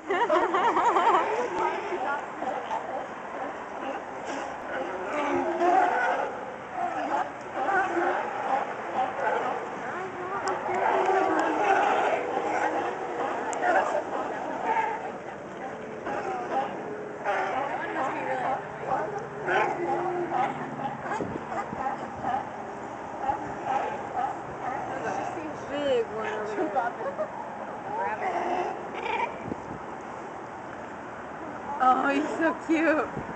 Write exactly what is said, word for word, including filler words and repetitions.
Big one over there. Oh, he's so cute.